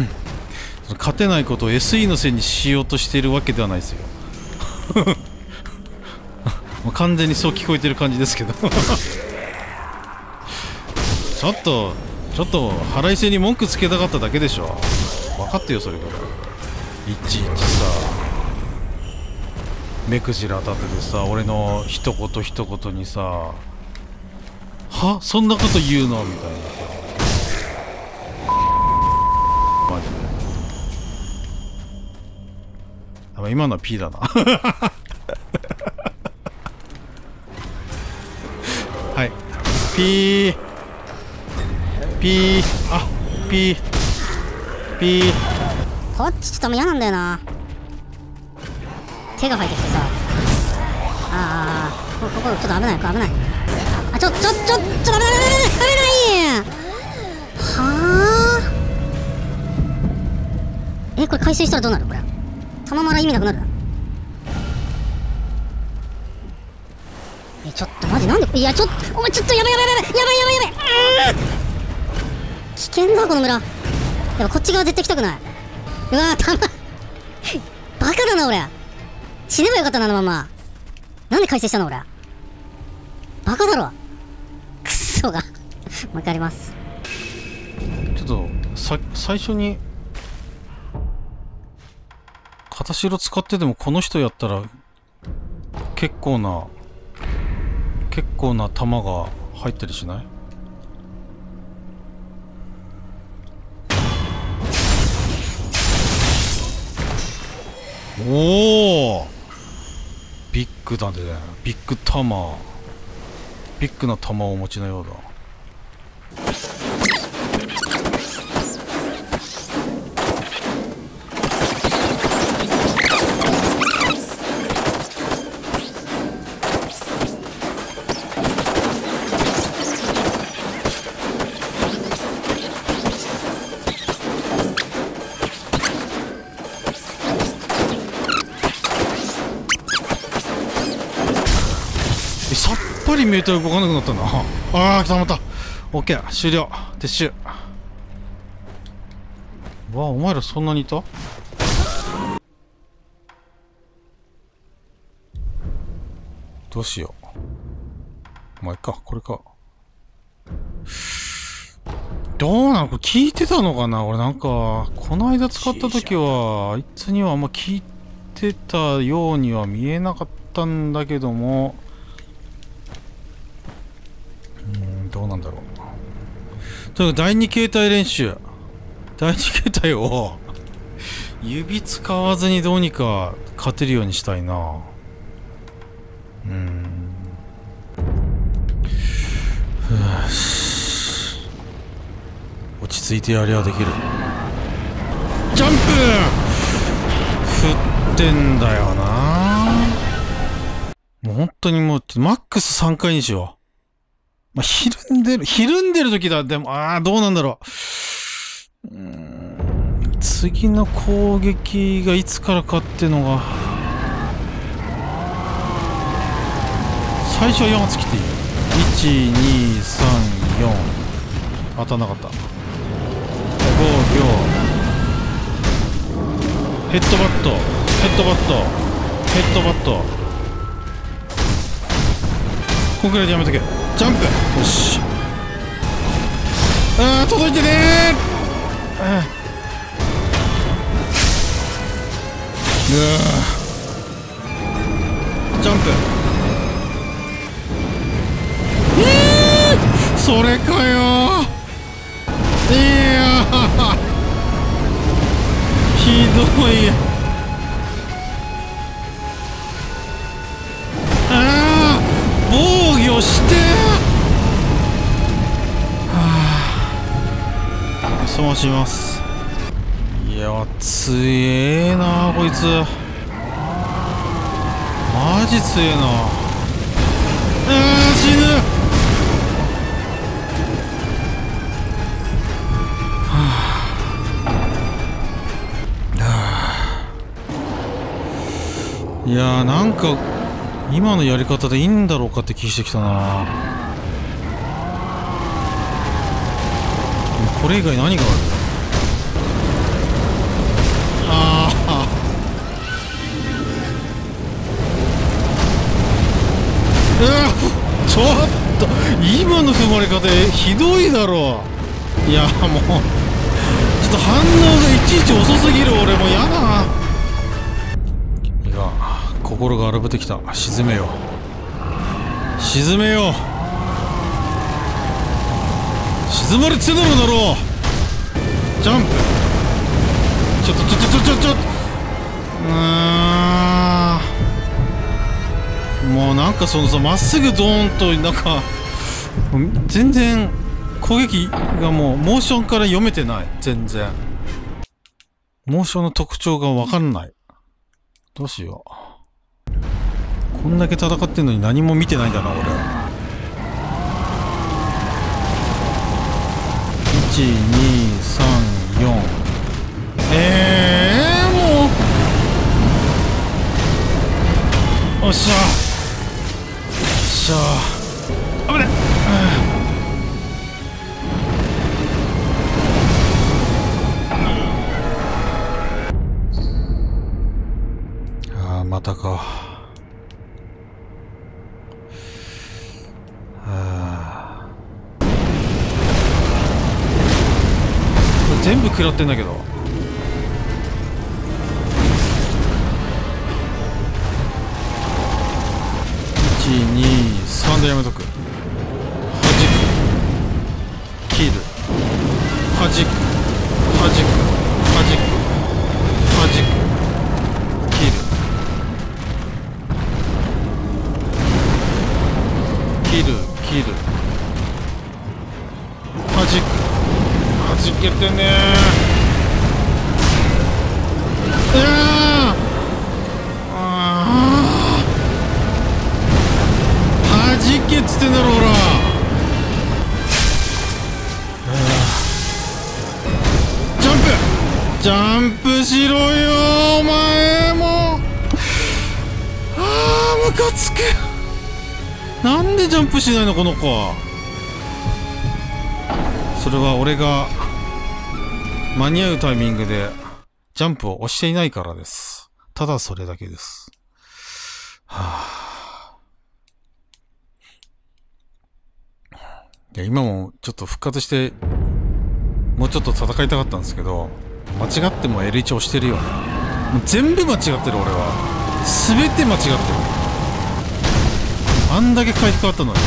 勝てないことを SE のせいにしようとしているわけではないですよ。完全にそう聞こえてる感じですけど。ちょっと腹いせに文句つけたかっただけでしょ。分かってよそれぐらい。いちいちさ目くじら立ててさ、俺の一言一言にさ、はそんなこと言うのみたいなさ、マジで。今のは P だな。はい、P あ、P こっちちょっともう嫌なんだよな。手が入ってきてさ、ここちょっと危ない。あ、ちょっと危ないはあ。これ回収したらどうなる？これ玉丸意味なくなる？ちょっとマジなんで、いやちょっとお前ちょっとやばい危険だこの村。やっぱこっち側絶対来たくない。うわーバカだな俺。死ねばよかったな、あのまま。なんで回収したの俺。バカだろクソが。もう一回やります。 ちょっと最初に片白使ってでもこの人やったら結構な弾が入ったりしない？おお、ビッグだね。ビッグな弾をお持ちのようだ。さっぱりメーター動かなくなったな。たまった。オッケー、終了。撤収。わあ、お前らそんなにいた？どうしよう。まあ、いっか、これか。どうなの？これ聞いてたのかな？俺なんか、この間使った時は、あいつにはあんま聞いてたようには見えなかったんだけども、どうなんだろう。とにかく第2形態練習。第2形態を指使わずにどうにか勝てるようにしたいな。落ち着いてやりゃできる。ジャンプ振ってんだよな。もう本当にもうマックス3回にしよう。まあ、ひるんでる時だ。でも、どうなんだろう。次の攻撃がいつからかってのが。最初は4発切っていい。1、2、3、4。当たんなかった。5秒。ヘッドバット。こんくらいでやめとけ。ジャンプ。よし。届いてねー。ジャンプ。それかよー。いやひどい。防御してそまします。いや強えなこいつ。マジ強えな。死ぬ。いやなんか今のやり方でいいんだろうかって気してきたな。これ以外何がある？ いだろう。いやもうちょっと反応がいちいち遅すぎる。俺もうやだ。いいか、心が荒ぶってきた。沈めよう、沈めよう。沈まれてんだろうだろう。ジャンプ。ちょっともうなんかそのさ、まっすぐドーンとなんか全然攻撃がもうモーションから読めてない。全然モーションの特徴がわかんない。どうしよう。こんだけ戦ってんのに何も見てないんだな俺。1234。もうおっしゃ、しゃあ、危ない。またか。全部食らってんだけど。123でやめとく。弾く、切る、弾く、弾く、弾く、弾く、切る、切る、切る、弾く、弾けてねー。弾けっつってんだろほら。ジャンプ、ジャンプしろよお前も。ムカつく。なんでジャンプしないのこの子は。それは俺が間に合うタイミングでジャンプを押していないからです。ただそれだけです。いや今もちょっと復活してもうちょっと戦いたかったんですけど、間違っても L1 押してるよね。もう全部間違ってる俺は。全て間違ってる。あんだけ回復あったのにな。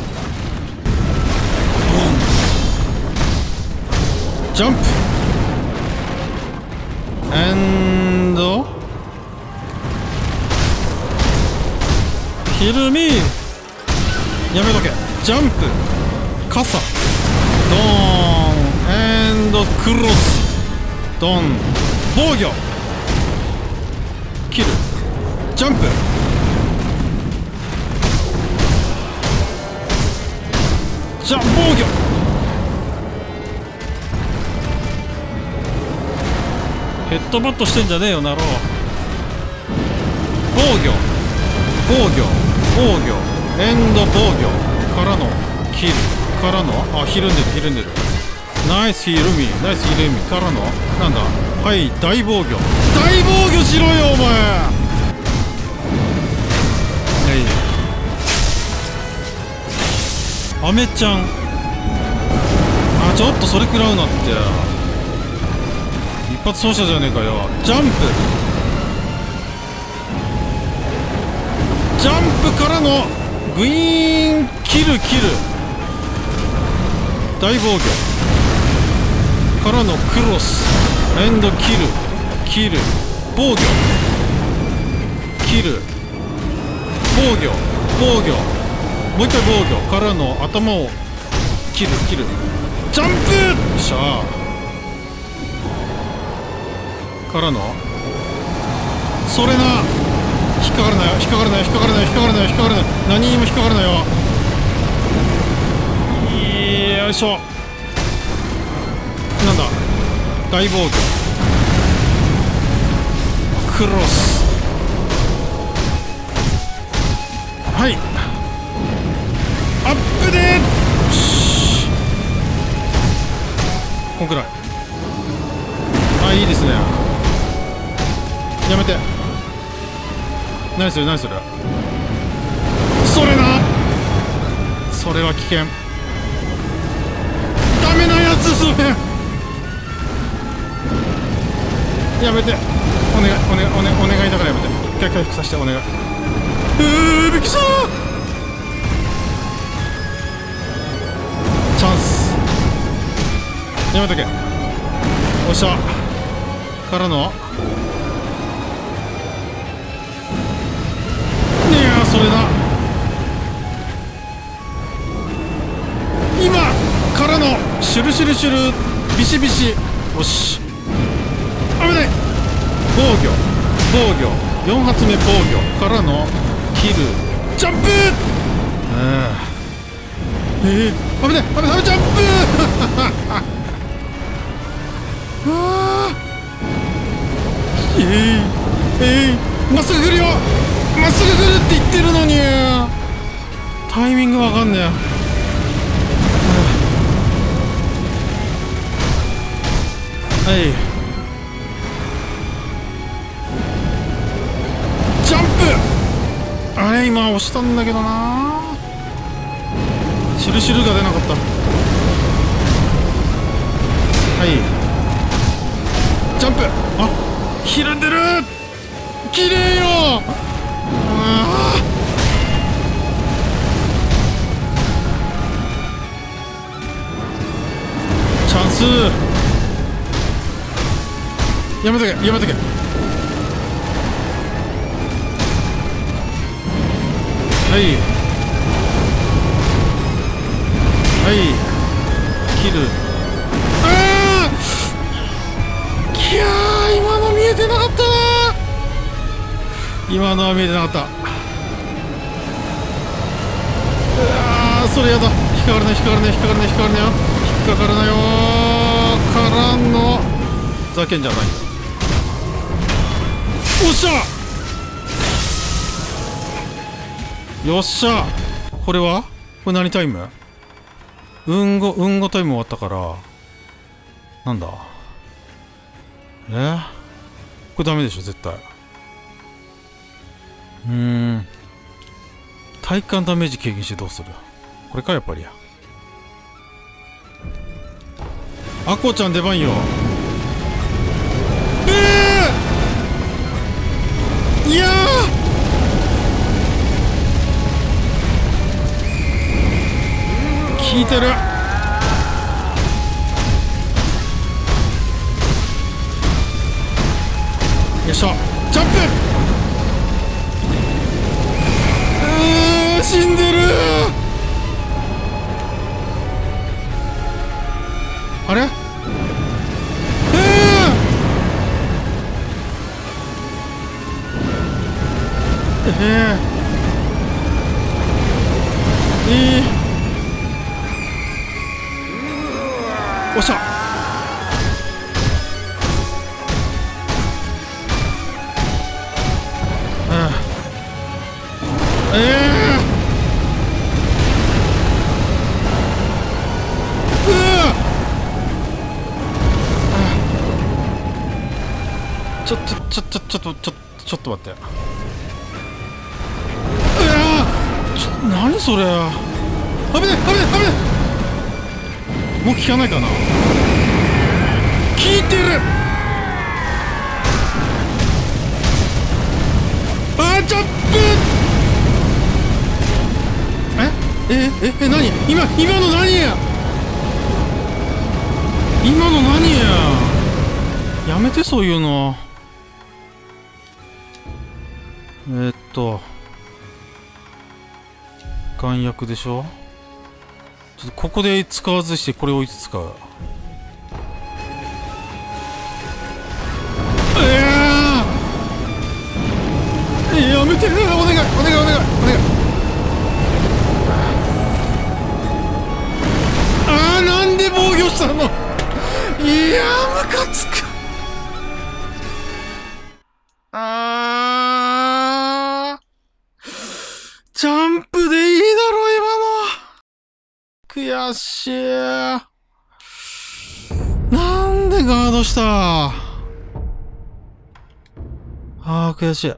ジャンプエンドヒルミーやめとけ。ジャンプ傘ドーンエンドクロスドン防御切るジャンプじゃ防御ヘッドバットしてんじゃねえよなろう。防御防御防御エンド防御からのキルからのひるんでるひるんでる。ナイスヒールミーナイスヒールミーからのなんだ。はい大防御大防御しろよお前。アメちゃんちょっとそれ食らうなって。一発走者じゃねえかよ。ジャンプジャンプからのグイーンキルキル大防御からのクロスエンドキルキル防御キル防御防御もう一回防御からの頭を切る切るジャンプしゃあからのそれな引っかからない引っかからない引っかからない引っかからない引っかからない何にも引っかからないよ。よいしょなんだ大防御クロスはいアップでこんくらいいいですね。やめて何する何するそれなそれは危険メなやつそれ。やめて。お願いお願いお願いお願いだからやめて。一回回復させてお願い。びっくりした。チャンス。やめとけ。おっしゃ。からの。いやそれだ。今からのシュルシュルシュルビシビシ。よし危ない。防御4発目防御からのキルジャンプ。危ない危ないジャンプまっすぐ来るよ。まっすぐ来るって言ってるのにタイミングわかんねえ。ジャンプ。あれ今押したんだけどな。シュルシュルが出なかった。ジャンプ。あひるんでる。きれいよ。チャンス。やめとけやめとけ。キル。きゃー今の見えてなかったな。今のは見えてなかった。それやだ。引っかからない引っかからない引っかからない引っかからないよ。引っかからないよからのざけんじゃない。おっしゃよっしゃ。これはこれ何タイム。運後タイム終わったからなんだこれダメでしょ絶対。体感ダメージ軽減してどうする。これかやっぱりや。アコちゃん出番よ。いや効いてる。よいしょジャンプ。死んでる。あれおっしゃ。ちょっと待って。何それ。危ない危ない危ない。もう効かないかな。効いてる。ジャンプ。何今の何や。今の何や。やめてそういうの。眼薬でしょ。ちょっとここで使わずしてこれをいつ使う。やめてお願いお願いお願いお願い。なんで防御したの。いやムカつく。ジャンプでいいだろ今の。悔しい。なんでガードした。悔しい。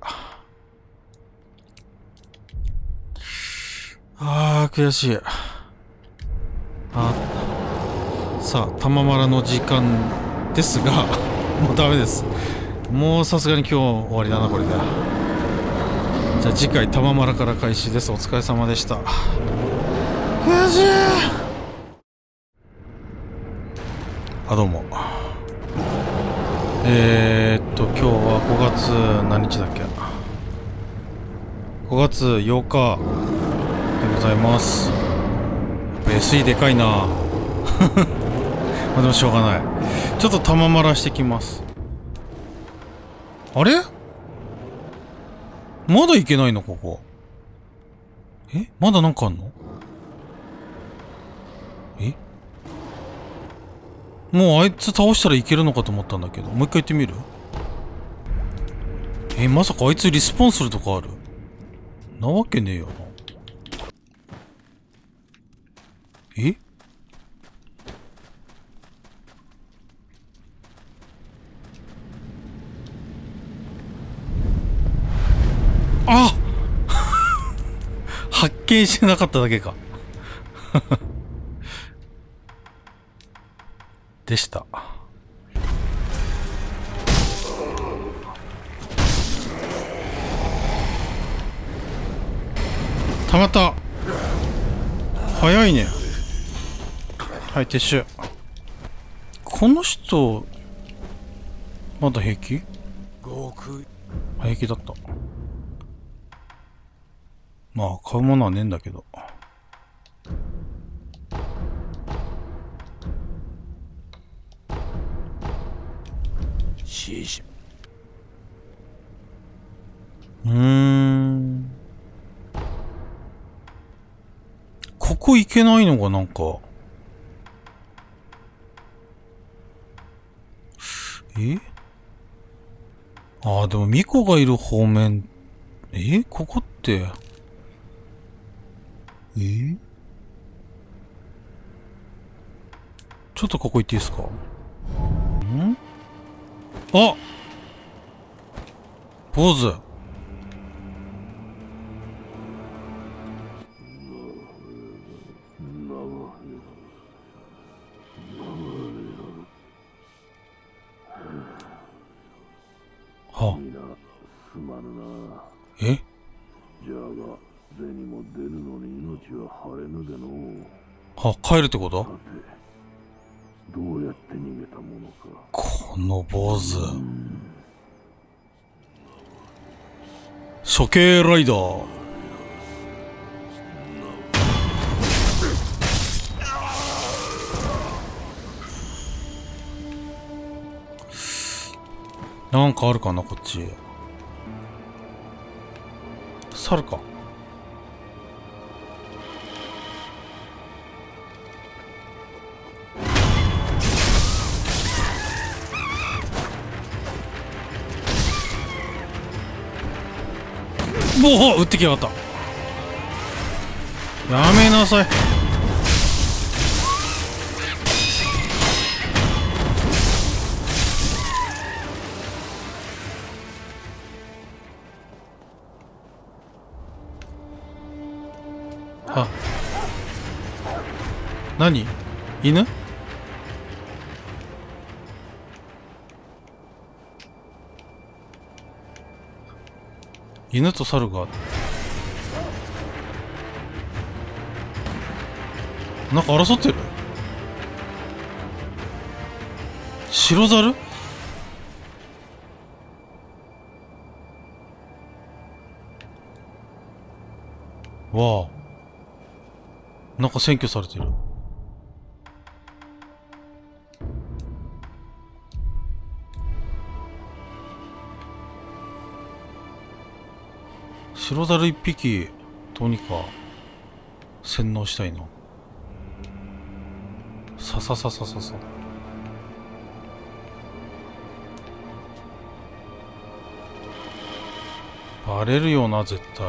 悔しい。 さあ玉丸の時間ですがもうダメです。もうさすがに今日終わりだなこれで。じゃあ次回玉丸から開始です。お疲れ様でした。悔しい。あ、どうも。今日は5月何日だっけ。5月8日でございます。やっぱ SE でかいなまあでもしょうがない。ちょっと玉丸してきます。あれまだいけないのここ。まだなんかあんの？もうあいつ倒したらいけるのかと思ったんだけど、もう一回行ってみる？まさかあいつリスポーンするとかある？なわけねえよな。あ発見してなかっただけかでした。たまった。早いね。はい、撤収。この人まだ平気？平気だった。まあ買うものはねえんだけど。ここ行けないのがなんかああ、でもミコがいる方面ここってちょっとここ行っていいですか？あ、坊主。はすまぬな。 じゃが銭も出ぬのに命は晴れぬでの。 帰るってこと？ さてどうやって逃げたものか。 この坊主。処刑ライダー。なんかあるかなこっち。猿か。もう撃ってきやがった。やめなさい。何？犬？犬と猿がなんか争ってる？白猿？わあ、なんか占拠されてる。白猿一匹どうにか洗脳したいな。ささささささ。バレるよな絶対。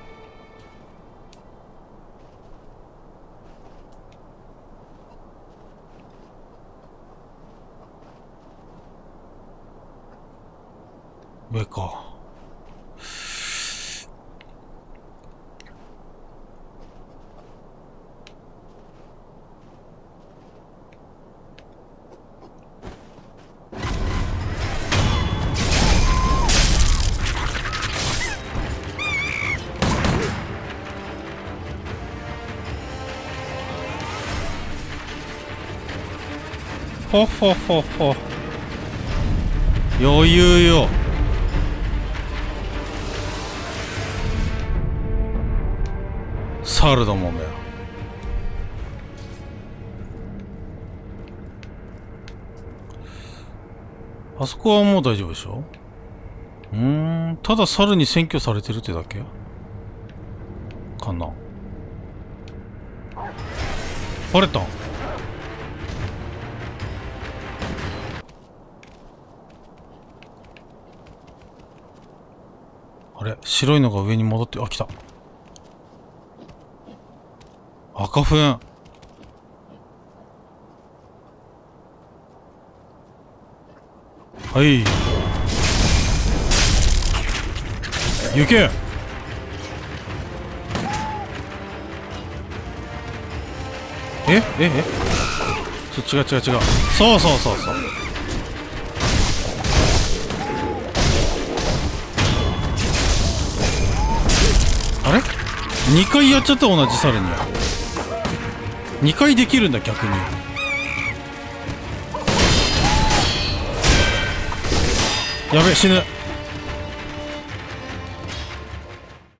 上か。 ほほほほ。余裕よ。猿どもめ。あそこはもう大丈夫でしょ。ただ猿に占拠されてるってだけかな。バレたん？あれ、白いのが上に戻って、あ、来た。赤粉。はい。行け。違う。そうそうそうそう。あれ ?2 回やっちゃった、同じ猿に。2回できるんだ、逆に。やべ、死ぬ。